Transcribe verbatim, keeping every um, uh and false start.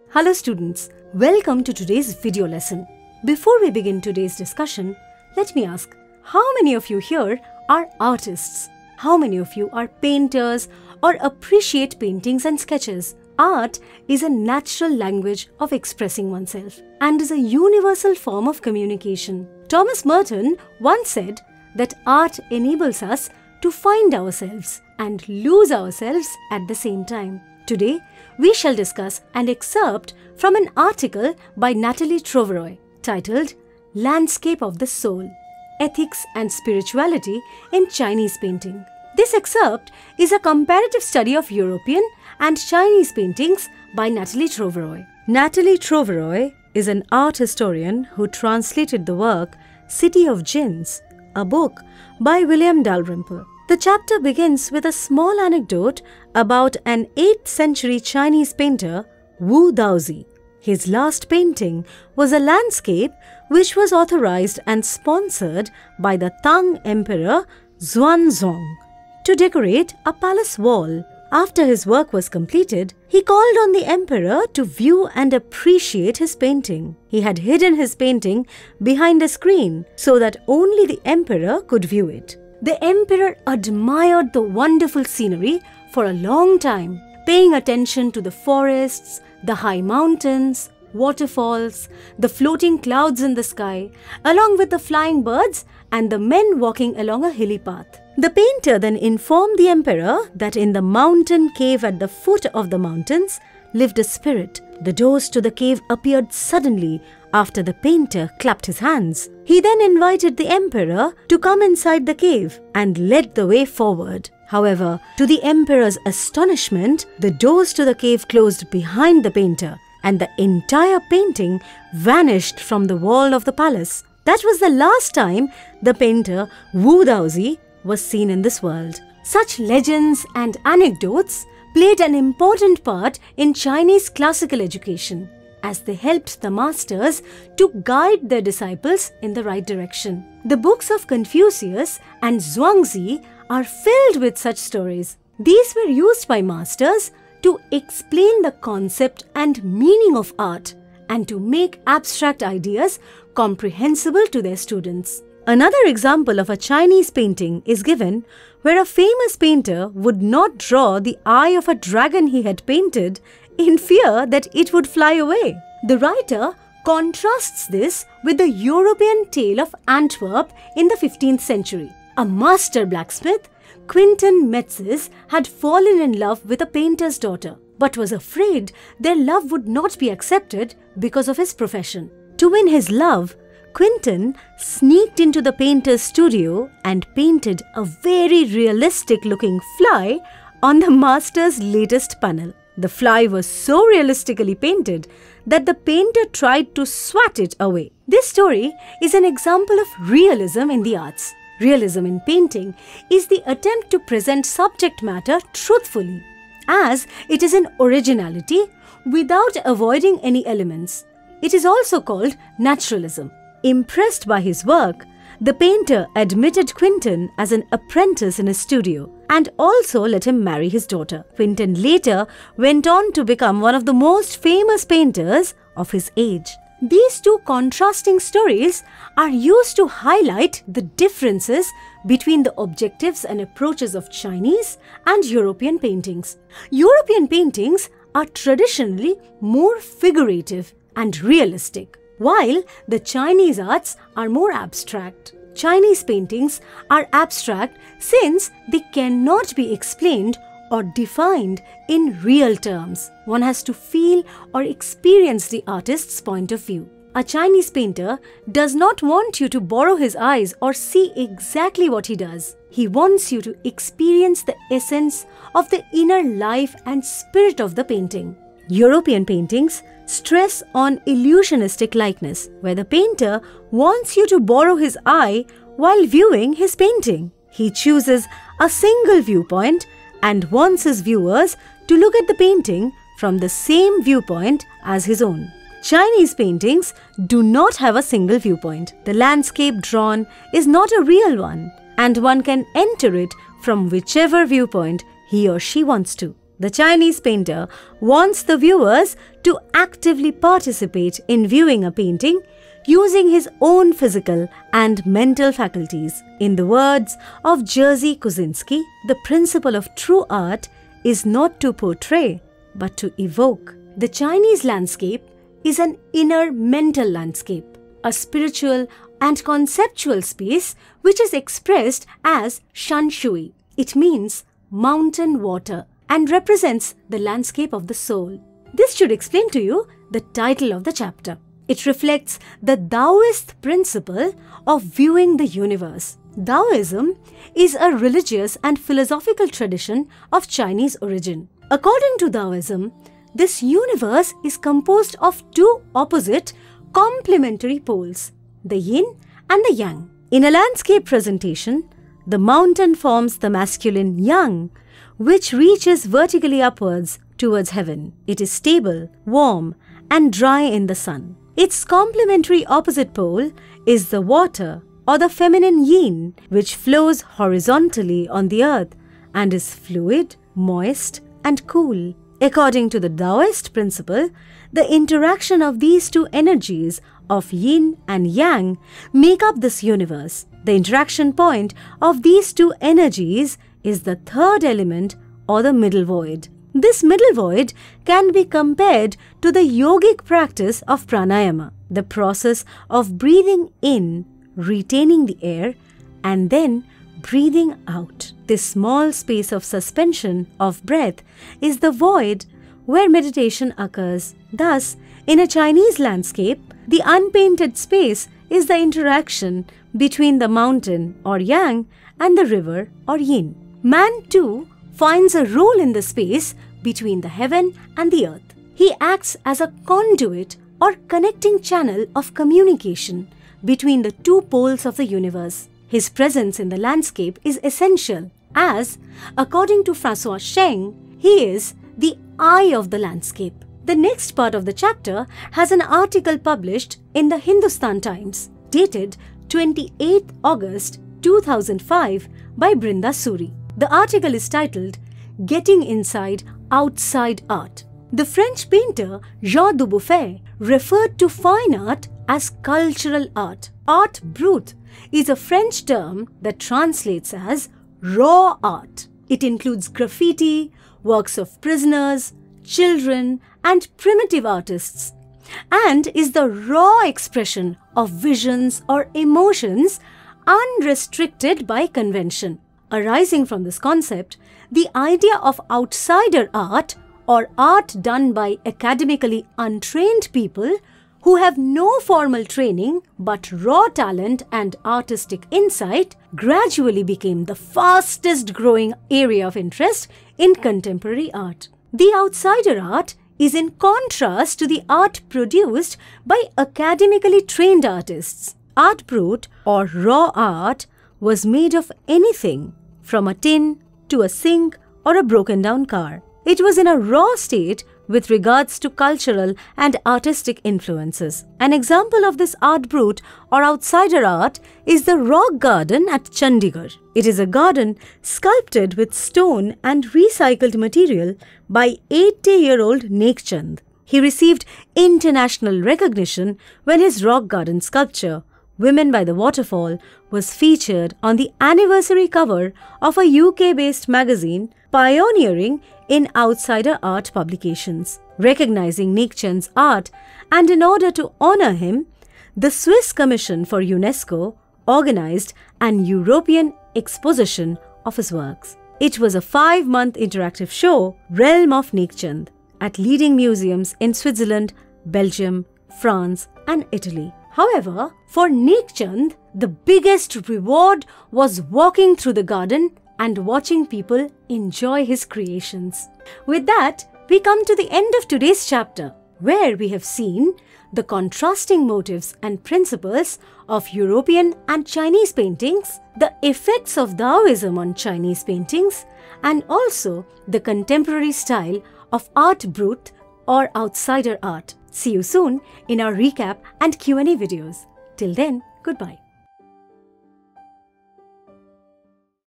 Hello students, welcome to today's video lesson. Before we begin today's discussion, let me ask, how many of you here are artists? How many of you are painters or appreciate paintings and sketches? Art is a natural language of expressing oneself and is a universal form of communication. Thomas Merton once said that art enables us to find ourselves and lose ourselves at the same time. Today, we shall discuss an excerpt from an article by Natalie Troveroy titled Landscape of the Soul, Ethics and Spirituality in Chinese Painting. This excerpt is a comparative study of European and Chinese paintings by Natalie Troveroy. Natalie Troveroy is an art historian who translated the work City of Jinns, a book by William Dalrymple. The chapter begins with a small anecdote about an eighth century Chinese painter, Wu Daozi. His last painting was a landscape which was authorized and sponsored by the Tang Emperor Xuanzong to decorate a palace wall. After his work was completed, he called on the emperor to view and appreciate his painting. He had hidden his painting behind a screen so that only the emperor could view it. The emperor admired the wonderful scenery for a long time, paying attention to the forests, the high mountains, waterfalls, the floating clouds in the sky, along with the flying birds and the men walking along a hilly path. The painter then informed the emperor that in the mountain cave at the foot of the mountains lived a spirit. The doors to the cave appeared suddenly after the painter clapped his hands. He then invited the emperor to come inside the cave and led the way forward. However, to the emperor's astonishment, the doors to the cave closed behind the painter and the entire painting vanished from the wall of the palace. That was the last time the painter Wu Daozi was seen in this world. Such legends and anecdotes played an important part in Chinese classical education, as they helped the masters to guide their disciples in the right direction. The books of Confucius and Zhuangzi are filled with such stories. These were used by masters to explain the concept and meaning of art and to make abstract ideas comprehensible to their students. Another example of a Chinese painting is given where a famous painter would not draw the eye of a dragon he had painted in fear that it would fly away. The writer contrasts this with the European tale of Antwerp in the fifteenth century. A master blacksmith, Quintin Metzes, had fallen in love with a painter's daughter, but was afraid their love would not be accepted because of his profession. To win his love, Quintin sneaked into the painter's studio and painted a very realistic-looking fly on the master's latest panel. The fly was so realistically painted that the painter tried to swat it away. This story is an example of realism in the arts. Realism in painting is the attempt to present subject matter truthfully, as it is an originality without avoiding any elements. It is also called naturalism. Impressed by his work, the painter admitted Quintin as an apprentice in his studio and also let him marry his daughter. Quintin later went on to become one of the most famous painters of his age. These two contrasting stories are used to highlight the differences between the objectives and approaches of Chinese and European paintings. European paintings are traditionally more figurative and realistic, while the Chinese arts are more abstract. Chinese paintings are abstract since they cannot be explained or defined in real terms. One has to feel or experience the artist's point of view. A Chinese painter does not want you to borrow his eyes or see exactly what he does. He wants you to experience the essence of the inner life and spirit of the painting. European paintings stress on illusionistic likeness, where the painter wants you to borrow his eye while viewing his painting. He chooses a single viewpoint and wants his viewers to look at the painting from the same viewpoint as his own. Chinese paintings do not have a single viewpoint. The landscape drawn is not a real one, and one can enter it from whichever viewpoint he or she wants to. The Chinese painter wants the viewers to actively participate in viewing a painting using his own physical and mental faculties. In the words of Jerzy Kosinski, the principle of true art is not to portray, but to evoke. The Chinese landscape is an inner mental landscape, a spiritual and conceptual space which is expressed as shan shui. It means mountain water and represents the landscape of the soul. This should explain to you the title of the chapter. It reflects the Taoist principle of viewing the universe. Taoism is a religious and philosophical tradition of Chinese origin. According to Taoism, this universe is composed of two opposite complementary poles, the yin and the yang. In a landscape presentation, the mountain forms the masculine yang, which reaches vertically upwards towards heaven. It is stable, warm, and dry in the sun. Its complementary opposite pole is the water or the feminine yin, which flows horizontally on the earth and is fluid, moist, and cool. According to the Taoist principle, the interaction of these two energies of yin and yang make up this universe. The interaction point of these two energies is the third element or the middle void. This middle void can be compared to the yogic practice of pranayama, the process of breathing in, retaining the air, and then breathing out. This small space of suspension of breath is the void where meditation occurs. Thus, in a Chinese landscape, the unpainted space is the interaction between the mountain or yang and the river or yin. Man too finds a role in the space between the heaven and the earth. He acts as a conduit or connecting channel of communication between the two poles of the universe. His presence in the landscape is essential as, according to Francois Cheng, he is the eye of the landscape. The next part of the chapter has an article published in the Hindustan Times, dated twenty-eighth August two thousand five by Brinda Suri. The article is titled, Getting Inside Outside Art. The French painter Jean Dubuffet referred to fine art as cultural art. Art brut is a French term that translates as raw art. It includes graffiti, works of prisoners, children, and primitive artists, and is the raw expression of visions or emotions unrestricted by convention. Arising from this concept, the idea of outsider art or art done by academically untrained people who have no formal training but raw talent and artistic insight gradually became the fastest growing area of interest in contemporary art. The outsider art is in contrast to the art produced by academically trained artists. Art brut or raw art was made of anything from a tin to a sink or a broken down car. It was in a raw state with regards to cultural and artistic influences. An example of this art brut or outsider art is the Rock Garden at Chandigarh. It is a garden sculpted with stone and recycled material by eighty-year-old Nek Chand. He received international recognition when his rock garden sculpture, Women by the Waterfall, was featured on the anniversary cover of a U K-based magazine pioneering in outsider art publications. Recognizing Nek Chand's art, and in order to honor him, the Swiss Commission for UNESCO organized an European exposition of his works. It was a five-month interactive show, Realm of Nek Chand, at leading museums in Switzerland, Belgium, France, and Italy. However, for Nek Chand, the biggest reward was walking through the garden and watching people enjoy his creations. With that, we come to the end of today's chapter, where we have seen the contrasting motives and principles of European and Chinese paintings, the effects of Taoism on Chinese paintings, and also the contemporary style of art brut or outsider art. See you soon in our recap and Q and A videos. Till then, goodbye.